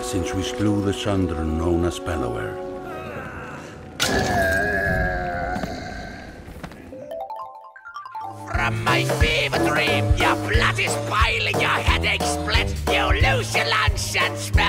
since we slew the Sundren known as Bellower. From my fever dream, your blood is boiling, your headache split, you lose your lunch and smell